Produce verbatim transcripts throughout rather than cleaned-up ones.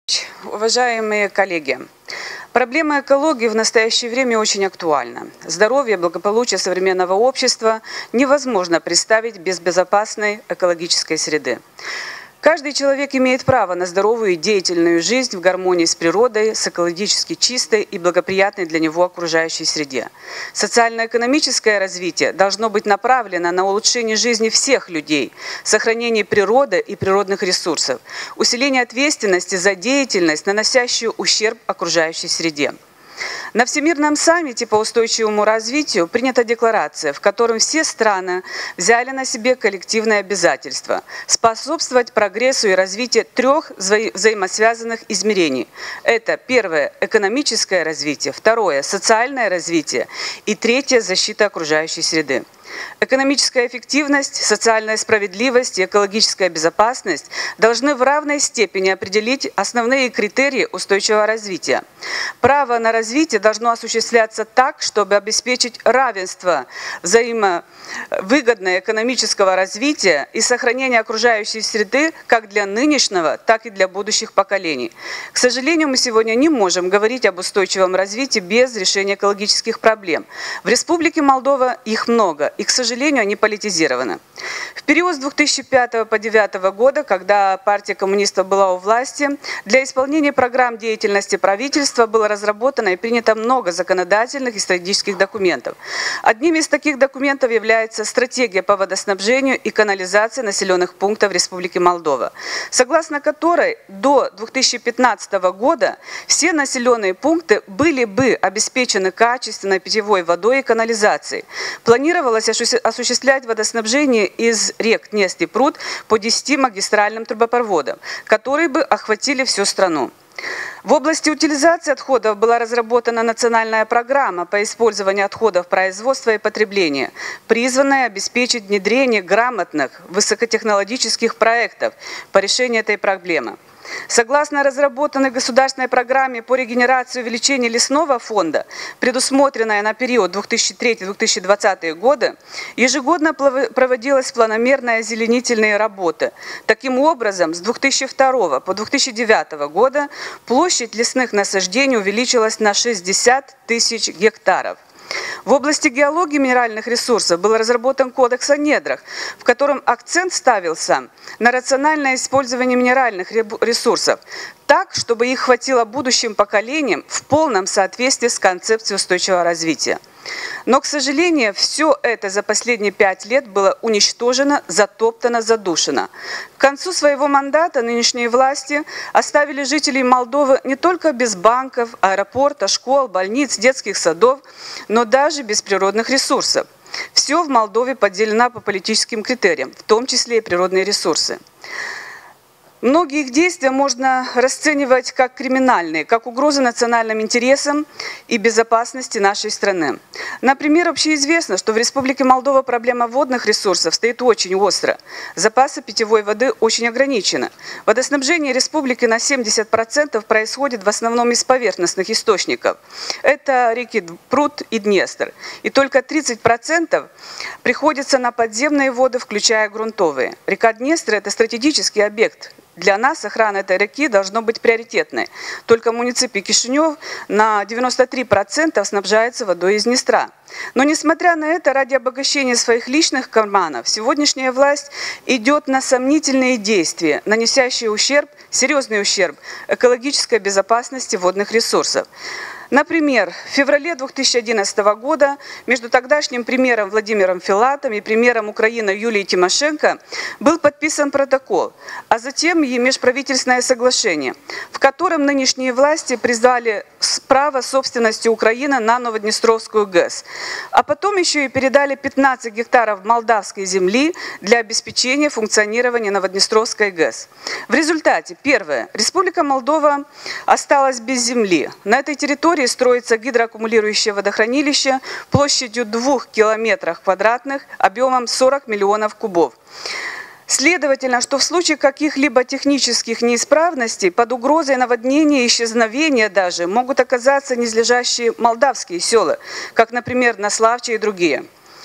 Уважаемые коллеги, проблема экологии в настоящее время очень актуальна. Здоровье, благополучие современного общества невозможно представить без безопасной экологической среды. Каждый человек имеет право на здоровую и деятельную жизнь в гармонии с природой, с экологически чистой и благоприятной для него окружающей среде. Социально-экономическое развитие должно быть направлено на улучшение жизни всех людей, сохранение природы и природных ресурсов, усиление ответственности за деятельность, наносящую ущерб окружающей среде. На Всемирном саммите по устойчивому развитию принята декларация, в которой все страны взяли на себе коллективное обязательство способствовать прогрессу и развитию трех вза- взаимосвязанных измерений. Это первое – экономическое развитие, второе – социальное развитие и третье – защита окружающей среды. Экономическая эффективность, социальная справедливость и экологическая безопасность должны в равной степени определить основные критерии устойчивого развития. Право на развитие должно осуществляться так, чтобы обеспечить равенство взаимовыгодного экономического развития и сохранение окружающей среды как для нынешнего, так и для будущих поколений. К сожалению, мы сегодня не можем говорить об устойчивом развитии без решения экологических проблем. В Республике Молдова их много. И, к сожалению, они политизированы. В период с две тысячи пятого по две тысячи девятый года, когда партия коммунистов была у власти, для исполнения программ деятельности правительства было разработано и принято много законодательных и стратегических документов. Одним из таких документов является стратегия по водоснабжению и канализации населенных пунктов Республики Молдова, согласно которой до две тысячи пятнадцатого года все населенные пункты были бы обеспечены качественной питьевой водой и канализацией. Планировалось осуществлять водоснабжение из рек Днестр и Прут по десяти магистральным трубопроводам, которые бы охватили всю страну. В области утилизации отходов была разработана национальная программа по использованию отходов производства и потребления, призванная обеспечить внедрение грамотных высокотехнологических проектов по решению этой проблемы. Согласно разработанной государственной программе по регенерации и увеличению лесного фонда, предусмотренной на период две тысячи третий — две тысячи двадцатый годы, ежегодно проводилась планомерная озеленительные работы. Таким образом, с две тысячи второго по две тысячи девятый года площадь лесных насаждений увеличилась на шестьдесят тысяч гектаров. В области геологии и минеральных ресурсов был разработан кодекс о недрах, в котором акцент ставился на рациональное использование минеральных ресурсов, так, чтобы их хватило будущим поколениям в полном соответствии с концепцией устойчивого развития. Но, к сожалению, все это за последние пять лет было уничтожено, затоптано, задушено. К концу своего мандата нынешние власти оставили жителей Молдовы не только без банков, аэропорта, школ, больниц, детских садов, но даже без природных ресурсов. Все в Молдове поделено по политическим критериям, в том числе и природные ресурсы. Многие их действия можно расценивать как криминальные, как угрозы национальным интересам и безопасности нашей страны. Например, общеизвестно, что в Республике Молдова проблема водных ресурсов стоит очень остро. Запасы питьевой воды очень ограничены. Водоснабжение республики на семьдесят процентов происходит в основном из поверхностных источников. Это реки Прут и Днестр. И только тридцать процентов приходится на подземные воды, включая грунтовые. Река Днестр – это стратегический объект. Для нас охрана этой реки должна быть приоритетной. Только муниципий Кишинев на девяносто три процента снабжается водой из Днестра. Но несмотря на это, ради обогащения своих личных карманов, сегодняшняя власть идет на сомнительные действия, наносящие ущерб, серьезный ущерб экологической безопасности водных ресурсов. Например, в феврале две тысячи одиннадцатого года между тогдашним премьером Владимиром Филатом и премьером Украины Юлией Тимошенко был подписан протокол, а затем и межправительственное соглашение, в котором нынешние власти признали право собственности Украины на Новоднестровскую ГЭС, а потом еще и передали пятнадцать гектаров молдавской земли для обеспечения функционирования Новоднестровской ГЭС. В результате, первое, Республика Молдова осталась без земли. На этой территории строится гидроаккумулирующее водохранилище площадью двух километров квадратных, объемом сорок миллионов кубов. Следовательно, что в случае каких-либо технических неисправностей под угрозой наводнения и исчезновения даже могут оказаться низлежащие молдавские села, как, например, Наславче и другие.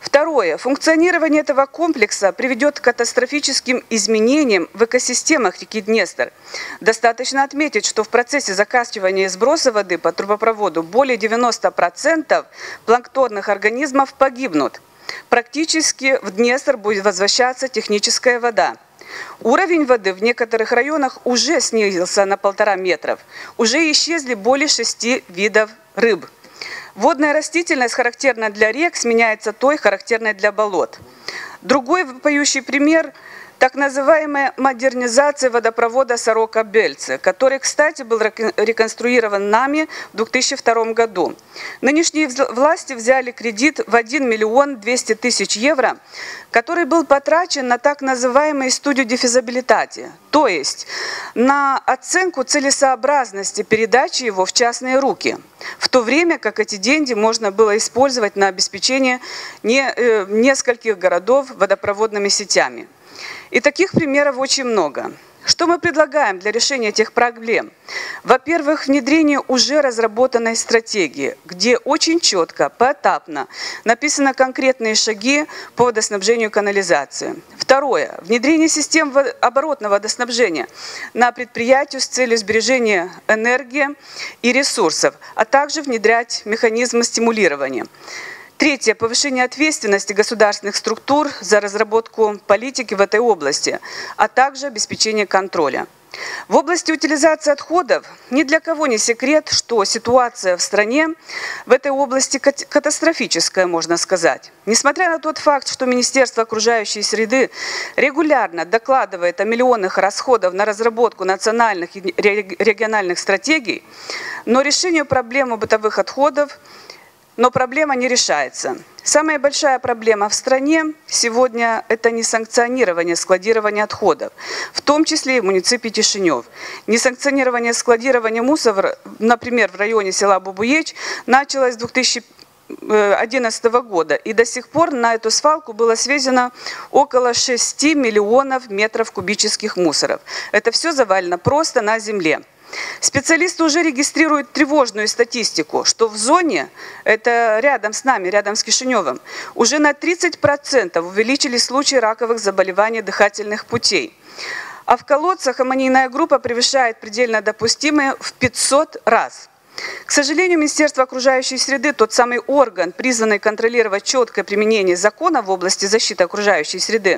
Второе. Функционирование этого комплекса приведет к катастрофическим изменениям в экосистемах реки Днестр. Достаточно отметить, что в процессе закачивания и сброса воды по трубопроводу более девяноста процентов планктонных организмов погибнут. Практически в Днестр будет возвращаться техническая вода. Уровень воды в некоторых районах уже снизился на полтора метров. Уже исчезли более шести видов рыб. Водная растительность, характерная для рек, сменяется той, характерной для болот. Другой вопиющий пример – так называемая модернизация водопровода Сорока-Бельцы, который, кстати, был реконструирован нами в две тысячи втором году. Нынешние власти взяли кредит в один миллион двести тысяч евро, который был потрачен на так называемую студию дефизабилитати, то есть на оценку целесообразности передачи его в частные руки, в то время как эти деньги можно было использовать на обеспечение не, э, нескольких городов водопроводными сетями. И таких примеров очень много. Что мы предлагаем для решения этих проблем? Во-первых, внедрение уже разработанной стратегии, где очень четко, поэтапно написаны конкретные шаги по водоснабжению и канализации. Второе. Внедрение систем оборотного водоснабжения на предприятию с целью сбережения энергии и ресурсов, а также внедрять механизмы стимулирования. Третье. Повышение ответственности государственных структур за разработку политики в этой области, а также обеспечение контроля. В области утилизации отходов ни для кого не секрет, что ситуация в стране в этой области катастрофическая, можно сказать. Несмотря на тот факт, что Министерство окружающей среды регулярно докладывает о миллионах расходов на разработку национальных и региональных стратегий, но решению проблемы бытовых отходов Но проблема не решается. Самая большая проблема в стране сегодня – это несанкционирование складирования отходов, в том числе и в муниципе Тишинев. Несанкционирование складирования мусора, например, в районе села Бубуеч, началось с две тысячи одиннадцатого года, и до сих пор на эту свалку было свезено около шести миллионов метров кубических мусоров. Это все завалено просто на земле. Специалисты уже регистрируют тревожную статистику, что в зоне, это рядом с нами, рядом с Кишиневым, уже на тридцать процентов увеличились случаи раковых заболеваний дыхательных путей. А в колодцах аммонийная группа превышает предельно допустимые в пятьсот раз. К сожалению, Министерство окружающей среды, тот самый орган, призванный контролировать четкое применение закона в области защиты окружающей среды,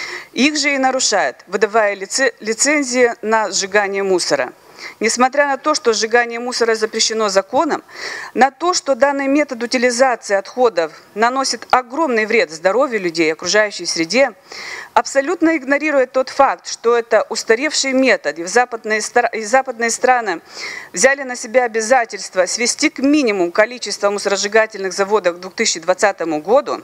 их же и нарушает, выдавая лицензии на сжигание мусора. Несмотря на то, что сжигание мусора запрещено законом, на то, что данный метод утилизации отходов наносит огромный вред здоровью людей и окружающей среде, абсолютно игнорирует тот факт, что это устаревший метод, и в западные, и западные страны взяли на себя обязательство свести к минимуму количество мусоросжигательных заводов к две тысячи двадцатому году,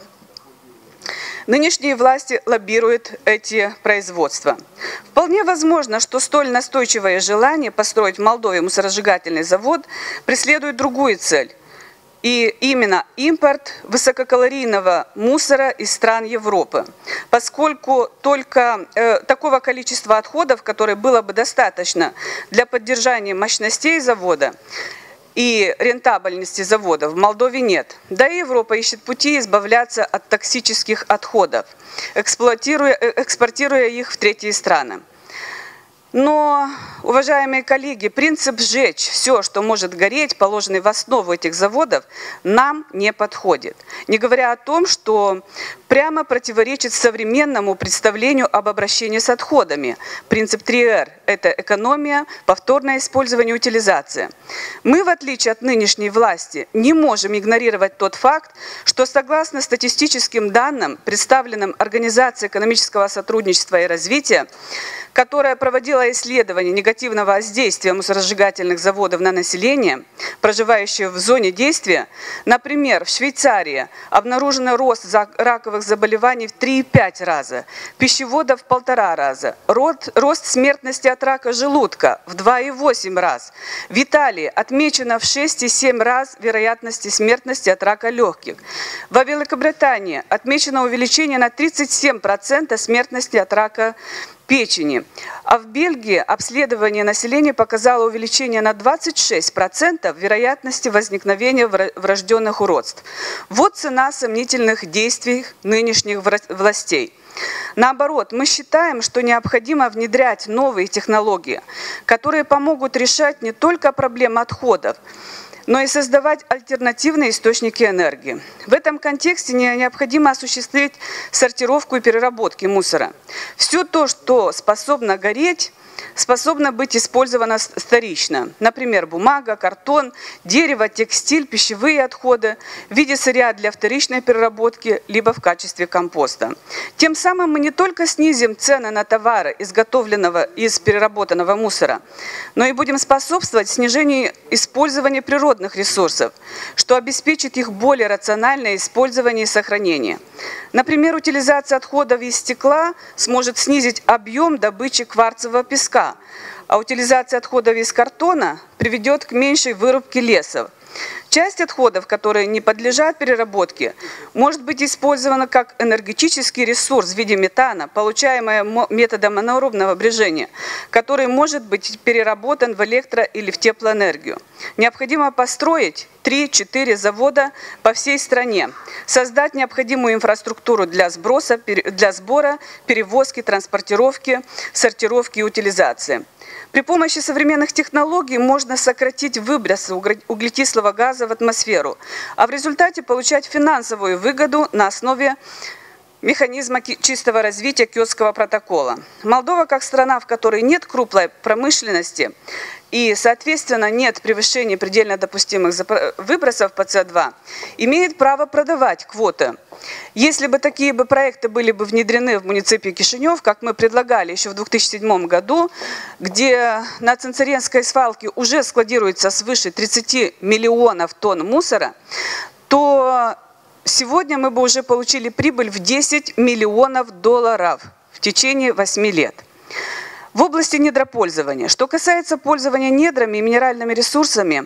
нынешние власти лоббируют эти производства. Вполне возможно, что столь настойчивое желание построить в Молдове мусоросжигательный завод преследует другую цель. И именно импорт высококалорийного мусора из стран Европы. Поскольку только э, такого количества отходов, которое было бы достаточно для поддержания мощностей завода, и рентабельности заводов в Молдове нет. Да и Европа ищет пути избавляться от токсических отходов, эксплуатируя, экспортируя их в третьи страны. Но, уважаемые коллеги, принцип «сжечь все, что может гореть», положенный в основу этих заводов, нам не подходит. Не говоря о том, что прямо противоречит современному представлению об обращении с отходами. Принцип три эр – это экономия, повторное использование, утилизация. Мы, в отличие от нынешней власти, не можем игнорировать тот факт, что согласно статистическим данным, представленным Организацией экономического сотрудничества и развития, которая проводила исследование негативного воздействия мусоросжигательных заводов на население, проживающее в зоне действия, например, в Швейцарии обнаружен рост раковых заболеваний в три и пять раза, пищевода в полтора раза, рост смертности от рака желудка в два и восемь раз. В Италии отмечено в шесть и семь раз вероятности смертности от рака легких. Во Великобритании отмечено увеличение на тридцать семь процентов смертности от рака печени. А в Бельгии обследование населения показало увеличение на двадцать шесть процентов вероятности возникновения врожденных уродств. Вот цена сомнительных действий нынешних властей. Наоборот, мы считаем, что необходимо внедрять новые технологии, которые помогут решать не только проблемы отходов, но и создавать альтернативные источники энергии. В этом контексте необходимо осуществить сортировку и переработку мусора. Все то, что способно гореть, способно быть использовано вторично. Например, бумага, картон, дерево, текстиль, пищевые отходы в виде сырья для вторичной переработки, либо в качестве компоста. Тем самым мы не только снизим цены на товары, изготовленного из переработанного мусора, но и будем способствовать снижению использования природных ресурсов, что обеспечит их более рациональное использование и сохранение. Например, утилизация отходов из стекла сможет снизить объем добычи кварцевого песка, а утилизация отходов из картона приведет к меньшей вырубке лесов. Часть отходов, которые не подлежат переработке, может быть использована как энергетический ресурс в виде метана, получаемый методом анаэробного брежения, который может быть переработан в электро- или в теплоэнергию. Необходимо построить три-четыре завода по всей стране, создать необходимую инфраструктуру для сброса, для сбора, перевозки, транспортировки, сортировки и утилизации. При помощи современных технологий можно сократить выбросы углекислого газа в атмосферу, а в результате получать финансовую выгоду на основе механизма чистого развития Киотского протокола. Молдова, как страна, в которой нет крупной промышленности и, соответственно, нет превышения предельно допустимых выбросов по С два, имеет право продавать квоты. Если бы такие бы проекты были бы внедрены в муниципе Кишинев, как мы предлагали еще в две тысячи седьмом году, где на Цинцеренской свалке уже складируется свыше тридцати миллионов тонн мусора, то сегодня мы бы уже получили прибыль в десять миллионов долларов в течение восьми лет. В области недропользования. Что касается пользования недрами и минеральными ресурсами,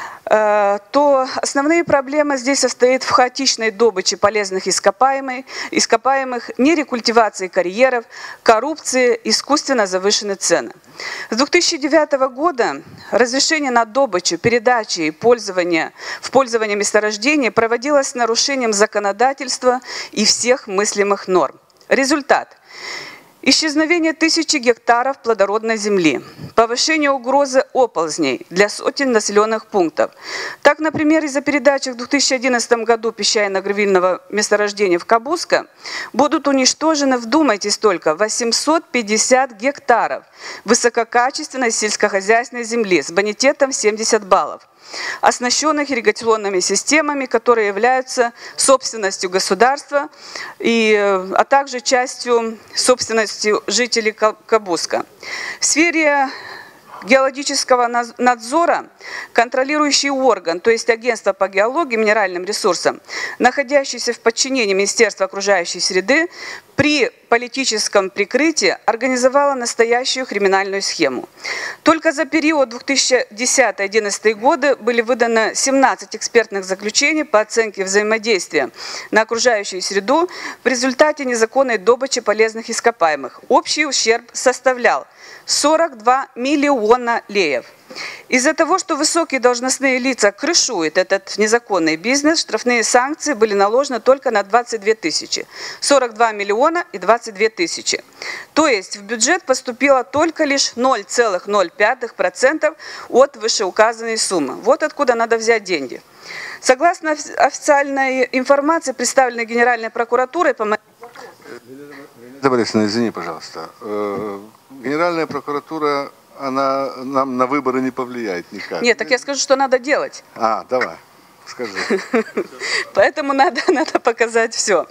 то основные проблемы здесь состоят в хаотичной добыче полезных ископаемых, ископаемых, нерекультивации карьеров, коррупции, искусственно завышенные цены. С две тысячи девятого года разрешение на добычу, передачу и пользование, в пользование месторождения проводилось с нарушением законодательства и всех мыслимых норм. Результат. Исчезновение тысячи гектаров плодородной земли, повышение угрозы оползней для сотен населенных пунктов. Так, например, из-за передачи в две тысячи одиннадцатом году песчано-гравийного месторождения в Кабуско будут уничтожены, вдумайтесь только, восемьсот пятьдесят гектаров высококачественной сельскохозяйственной земли с бонитетом семьдесят баллов, оснащенных ирригационными системами, которые являются собственностью государства, и, а также частью собственности жителей Кабуско. В сфере геологического надзора контролирующий орган, то есть агентство по геологии и минеральным ресурсам, находящееся в подчинении Министерства окружающей среды, при политическом прикрытии организовало настоящую криминальную схему. Только за период две тысячи десятый — две тысячи одиннадцатый годы были выданы семнадцать экспертных заключений по оценке взаимодействия на окружающую среду в результате незаконной добычи полезных ископаемых. Общий ущерб составлял сорок два миллиона леев. Из-за того, что высокие должностные лица крышуют этот незаконный бизнес, штрафные санкции были наложены только на двадцать две тысячи. сорок два миллиона и двадцать две тысячи. То есть в бюджет поступило только лишь ноль целых ноль пятых процента от вышеуказанной суммы. Вот откуда надо взять деньги. Согласно официальной информации, представленной Генеральной прокуратурой, по... Борисовна, извини, пожалуйста. Генеральная прокуратура, она нам на выборы не повлияет никак. Нет, так я скажу, что надо делать. А, давай, скажи. Поэтому надо, надо показать все.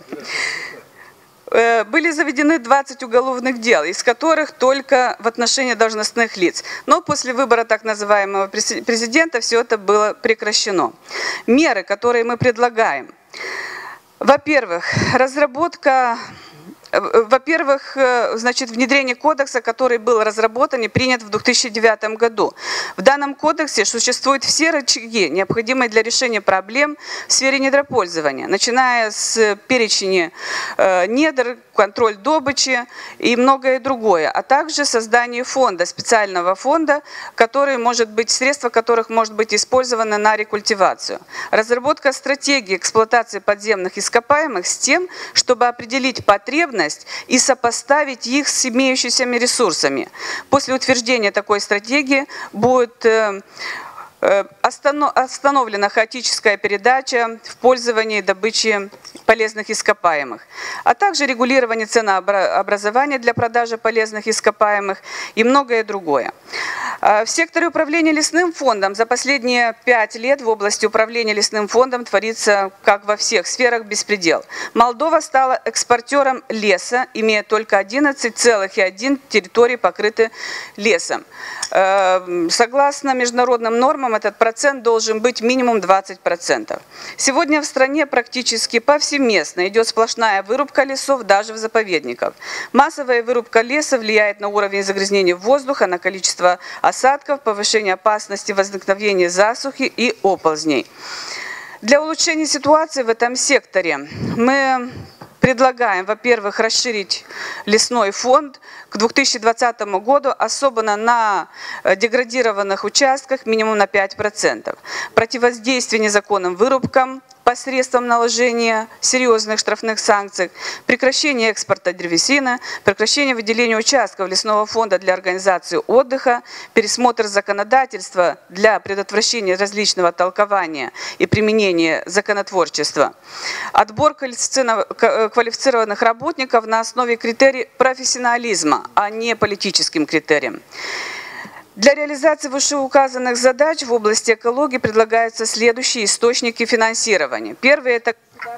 Были заведены двадцать уголовных дел, из которых только в отношении должностных лиц. Но после выбора так называемого президента все это было прекращено. Меры, которые мы предлагаем. Во-первых, разработка... Во-первых, значит, внедрение кодекса, который был разработан и принят в две тысячи девятом году. В данном кодексе существуют все рычаги, необходимые для решения проблем в сфере недропользования, начиная с перечня недр, контроль добычи и многое другое, а также создание фонда, специального фонда, который может быть, средства которых может быть использованы на рекультивацию. Разработка стратегии эксплуатации подземных ископаемых с тем, чтобы определить потребность и сопоставить их с имеющимися ресурсами. После утверждения такой стратегии будет остановлена хаотическая передача в пользовании добычи полезных ископаемых, а также регулирование ценообразования для продажи полезных ископаемых и многое другое. В секторе управления лесным фондом за последние пять лет в области управления лесным фондом творится, как во всех сферах, беспредел. Молдова стала экспортером леса, имея только одиннадцать целых одна десятая территорий, покрыты лесом. Согласно международным нормам, этот процент должен быть минимум двадцать процентов. Сегодня в стране практически повсеместно идет сплошная вырубка лесов, даже в заповедниках. Массовая вырубка леса влияет на уровень загрязнения воздуха, на количество осадков, повышение опасности возникновения засухи и оползней. Для улучшения ситуации в этом секторе мы предлагаем, во-первых, расширить лесной фонд к две тысячи двадцатому году, особенно на деградированных участках, минимум на пять процентов. Противодействие незаконным вырубкам посредством наложения серьезных штрафных санкций, прекращение экспорта древесины, прекращение выделения участков лесного фонда для организации отдыха, пересмотр законодательства для предотвращения различного толкования и применения законотворчества, отбор квалифицированных работников на основе критерий профессионализма, а не политическим критериям. Для реализации вышеуказанных задач в области экологии предлагаются следующие источники финансирования. Первый – это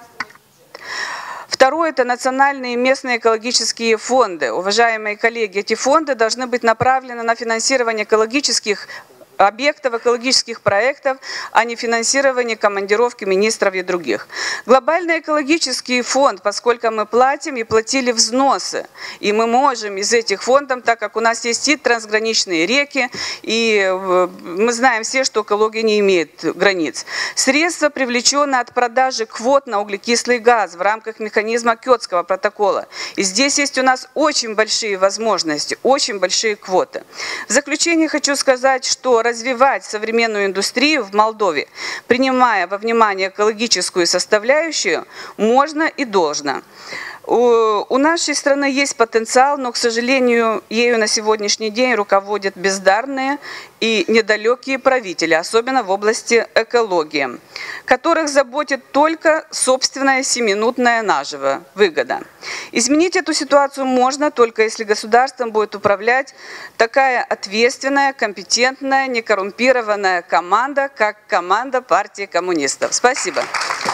Второе – это национальные и местные экологические фонды. Уважаемые коллеги, эти фонды должны быть направлены на финансирование экологических объектов, экологических проектов, а не финансирование командировки министров и других. Глобальный экологический фонд, поскольку мы платим и платили взносы, и мы можем из этих фондов, так как у нас есть и трансграничные реки, и мы знаем все, что экология не имеет границ. Средства, привлеченные от продажи квот на углекислый газ в рамках механизма Кёотского протокола. И здесь есть у нас очень большие возможности, очень большие квоты. В заключение хочу сказать, что развивать современную индустрию в Молдове, принимая во внимание экологическую составляющую, можно и должно. У нашей страны есть потенциал, но, к сожалению, ею на сегодняшний день руководят бездарные и недалекие правители, особенно в области экологии, которых заботит только собственная семиминутная нажива, выгода. Изменить эту ситуацию можно только если государством будет управлять такая ответственная, компетентная, некоррумпированная команда, как команда партии коммунистов. Спасибо.